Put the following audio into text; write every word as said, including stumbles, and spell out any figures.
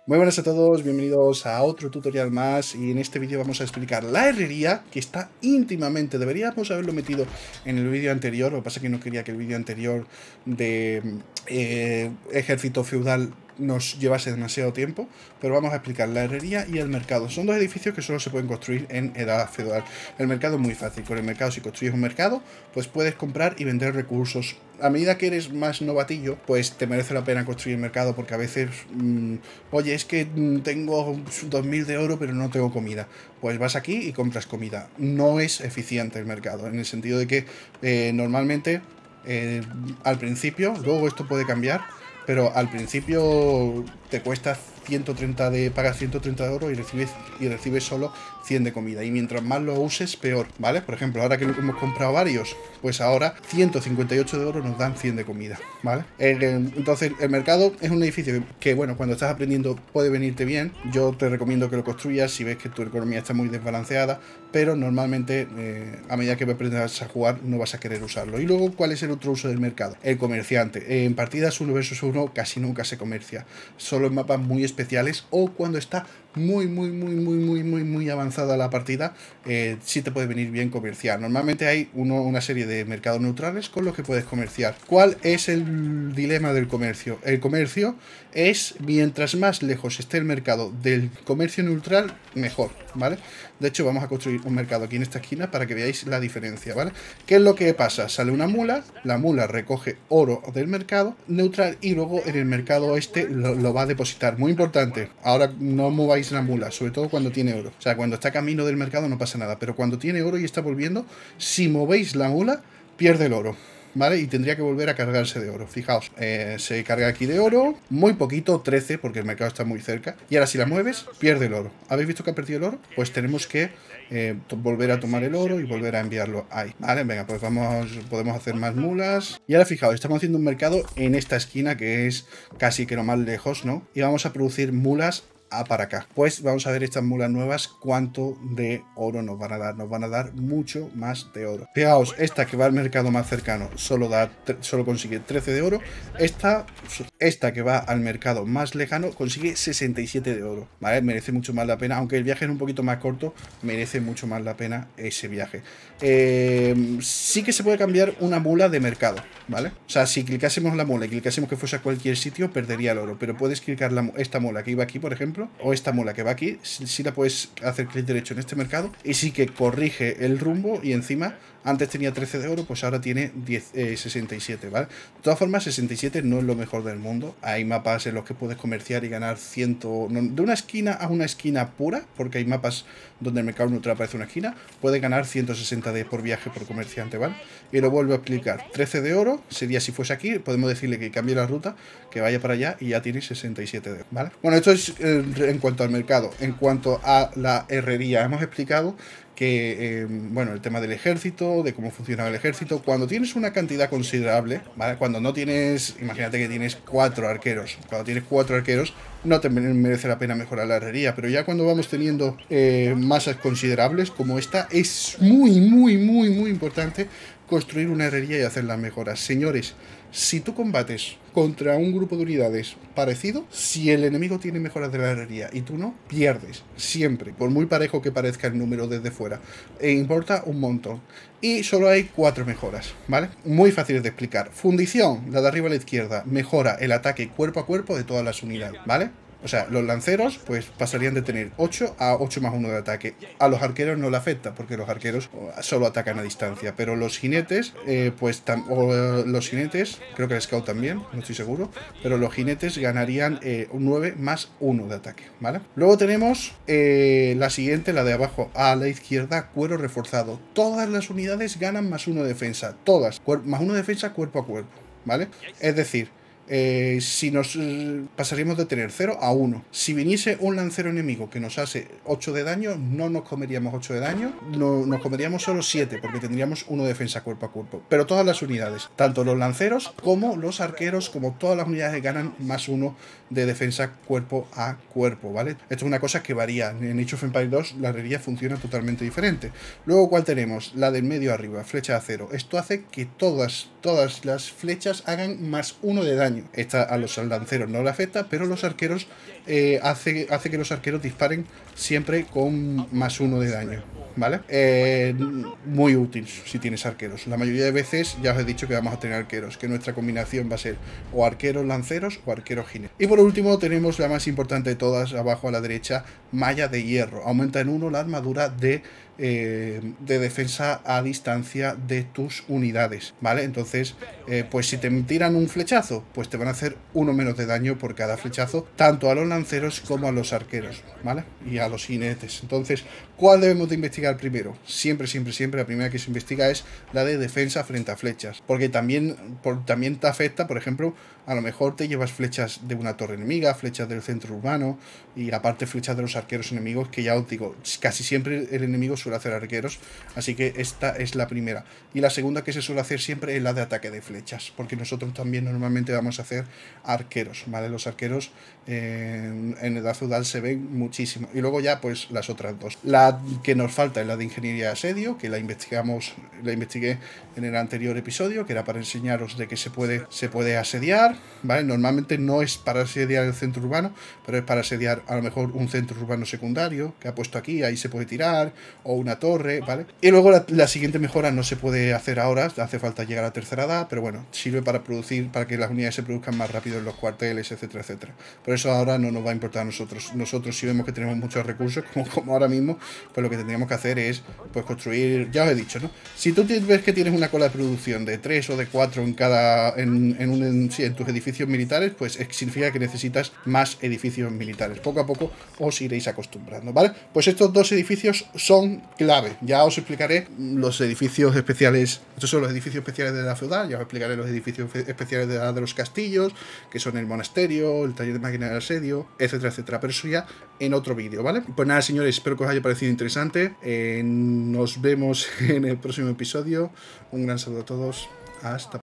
Muy buenas a todos, bienvenidos a otro tutorial más y en este vídeo vamos a explicar la herrería que está íntimamente, deberíamos haberlo metido en el vídeo anterior, lo que pasa es que no quería que el vídeo anterior de eh, ejército feudal nos llevase demasiado tiempo, pero vamos a explicar la herrería y el mercado. Son dos edificios que solo se pueden construir en edad feudal. El mercado es muy fácil, con el mercado si construyes un mercado, pues puedes comprar y vender recursos. A medida que eres más novatillo, pues te merece la pena construir el mercado porque a veces, mmm, oye, es que tengo dos mil de oro pero no tengo comida. Pues vas aquí y compras comida. No es eficiente el mercado, en el sentido de que eh, normalmente eh, al principio, luego esto puede cambiar, pero al principio te cuesta ciento treinta de, pagas ciento treinta de oro y recibes, y recibes solo cien de comida. Y mientras más lo uses, peor, ¿vale? Por ejemplo, ahora que hemos comprado varios, pues ahora ciento cincuenta y ocho de oro nos dan cien de comida, ¿vale? El, entonces, el mercado es un edificio que, bueno, cuando estás aprendiendo puede venirte bien. Yo te recomiendo que lo construyas si ves que tu economía está muy desbalanceada, pero normalmente, eh, a medida que aprendas a jugar, no vas a querer usarlo. Y luego, ¿cuál es el otro uso del mercado? El comerciante. En partidas uno versus uno casi nunca se comercia, solo en mapas muy especiales o cuando está muy, muy, muy, muy, muy, muy, muy avanzada la partida, eh, sí te puede venir bien comerciar. Normalmente hay uno, una serie de mercados neutrales con los que puedes comerciar. ¿Cuál es el dilema del comercio? El comercio es, mientras más lejos esté el mercado del comercio neutral, mejor, ¿vale? De hecho, vamos a construir un mercado aquí en esta esquina para que veáis la diferencia, ¿vale? ¿Qué es lo que pasa? Sale una mula, la mula recoge oro del mercado neutral y luego en el mercado este lo, lo va a depositar. Muy importante, ahora no mováis la mula, sobre todo cuando tiene oro. O sea, cuando está camino del mercado no pasa nada, pero cuando tiene oro y está volviendo, si movéis la mula, pierde el oro, ¿vale? Y tendría que volver a cargarse de oro. Fijaos, eh, se carga aquí de oro, muy poquito, trece, porque el mercado está muy cerca. Y ahora si la mueves, pierde el oro. ¿Habéis visto que ha perdido el oro? Pues tenemos que eh, volver a tomar el oro y volver a enviarlo ahí. Vale, venga, pues vamos, podemos hacer más mulas. Y ahora fijaos, estamos haciendo un mercado en esta esquina, que es casi que lo más lejos, ¿no? Y vamos a producir mulas a para acá. Pues vamos a ver estas mulas nuevas cuánto de oro nos van a dar. Nos van a dar mucho más de oro. Fijaos, esta que va al mercado más cercano solo da solo consigue trece de oro. Esta, esta que va al mercado más lejano consigue sesenta y siete de oro. ¿Vale? Merece mucho más la pena. Aunque el viaje es un poquito más corto, merece mucho más la pena ese viaje. Eh, sí que se puede cambiar una mula de mercado, ¿vale? O sea, si clicásemos la mula y clicásemos que fuese a cualquier sitio, perdería el oro. Pero puedes clicar la, esta mula que iba aquí, por ejemplo, o esta mula que va aquí, si, si la puedes hacer clic derecho en este mercado y sí que corrige el rumbo y encima antes tenía trece de oro, pues ahora tiene diez, eh, sesenta y siete, ¿vale? De todas formas, sesenta y siete no es lo mejor del mundo. Hay mapas en los que puedes comerciar y ganar cien, no, de una esquina a una esquina pura, porque hay mapas donde el mercado neutral aparece una esquina, puedes ganar ciento sesenta de por viaje por comerciante, ¿vale? Y lo vuelvo a explicar, trece de oro sería si fuese aquí, podemos decirle que cambie la ruta, que vaya para allá y ya tiene sesenta y siete de oro, ¿vale? Bueno, esto es eh, en cuanto al mercado. En cuanto a la herrería, hemos explicado que, eh, bueno, el tema del ejército, de cómo funciona el ejército. Cuando tienes una cantidad considerable, ¿vale? Cuando no tienes, imagínate que tienes cuatro arqueros, cuando tienes cuatro arqueros no te merece la pena mejorar la herrería, pero ya cuando vamos teniendo eh, masas considerables como esta, es muy, muy, muy, muy importante construir una herrería y hacer las mejoras. Señores, si tú combates contra un grupo de unidades parecido, si el enemigo tiene mejoras de la herrería y tú no, pierdes, siempre, por muy parejo que parezca el número desde fuera, e importa un montón. Y solo hay cuatro mejoras, ¿vale? Muy fáciles de explicar. Fundición, la de arriba a la izquierda, mejora el ataque cuerpo a cuerpo de todas las unidades, ¿vale? O sea, los lanceros pues pasarían de tener ocho a ocho más uno de ataque. A los arqueros no le afecta, porque los arqueros solo atacan a distancia. Pero los jinetes, eh, pues o, eh, los jinetes, creo que el scout también, no estoy seguro. Pero los jinetes ganarían eh, un nueve más uno de ataque, ¿vale? Luego tenemos eh, la siguiente, la de abajo a la izquierda, cuero reforzado. Todas las unidades ganan más uno de defensa. Todas, más uno de defensa cuerpo a cuerpo, ¿vale? Es decir, Eh, si nos eh, pasaríamos de tener cero a uno. Si viniese un lancero enemigo que nos hace ocho de daño, no nos comeríamos ocho de daño, no, nos comeríamos solo siete, porque tendríamos uno de defensa cuerpo a cuerpo. Pero todas las unidades, tanto los lanceros como los arqueros, como todas las unidades, ganan más uno de defensa cuerpo a cuerpo, ¿vale? Esto es una cosa que varía. En Age of Empires dos la herrería funciona totalmente diferente. Luego, ¿cuál tenemos? La del medio arriba, flecha de acero. Esto hace que todas, todas las flechas hagan más uno de daño. daño. Esta a los lanceros no le afecta, pero los arqueros eh, hace, hace que los arqueros disparen siempre con más uno de daño, ¿vale? Eh, muy útil si tienes arqueros. La mayoría de veces ya os he dicho que vamos a tener arqueros, que nuestra combinación va a ser o arqueros lanceros o arqueros jinetes. Y por último tenemos la más importante de todas, abajo a la derecha, malla de hierro. Aumenta en uno la armadura de, eh, de defensa a distancia de tus unidades, ¿vale? Entonces, eh, pues si te tiran un flechazo, pues te van a hacer uno menos de daño por cada flechazo, tanto a los lanceros como a los arqueros, ¿vale? Y a los jinetes. Entonces, ¿cuál debemos de investigar primero? Siempre, siempre, siempre la primera que se investiga es la de defensa frente a flechas, porque también, por, también te afecta, por ejemplo, a lo mejor te llevas flechas de una torre enemiga, flechas del centro urbano y aparte flechas de los arqueros enemigos, que ya os digo, casi siempre el enemigo suele hacer arqueros, así que esta es la primera. Y la segunda que se suele hacer siempre es la de ataque de flechas, porque nosotros también normalmente vamos a hacer arqueros, ¿vale? Los arqueros eh, en edad feudal se ven muchísimo. Y luego ya pues las otras dos. La que nos falta es la de ingeniería de asedio, que la investigamos, la investigué en el anterior episodio, que era para enseñaros de que se puede, se puede asediar, ¿vale? Normalmente no es para asediar el centro urbano, pero es para asediar a lo mejor un centro urbano secundario, que ha puesto aquí, ahí se puede tirar, o una torre, ¿vale? Y luego la, la siguiente mejora no se puede hacer ahora, hace falta llegar a la tercera edad, pero bueno, sirve para producir, para que las unidades se produzcan más rápido en los cuarteles, etcétera, etcétera. Por eso ahora no nos va a importar a nosotros. Nosotros si vemos que tenemos muchos recursos, como, como ahora mismo, pues lo que tendríamos que hacer es pues construir, ya os he dicho, ¿no? Si tú ves que tienes una cola de producción de tres o de cuatro en cada, en, en, un, en, sí, en tus edificios militares, pues significa que necesitas más edificios militares. Poco a poco os iréis acostumbrando, ¿vale? Pues estos dos edificios son clave. Ya os explicaré los edificios especiales. Estos son los edificios especiales de la feudal. Ya os explicaré los edificios especiales de, la, de los castillos, que son el monasterio, el taller de máquina de asedio, etcétera, etcétera. Pero eso ya en otro vídeo, ¿vale? Pues nada, señores, espero que os haya parecido interesante. Eh, nos vemos en el próximo episodio. Un gran saludo a todos. Hasta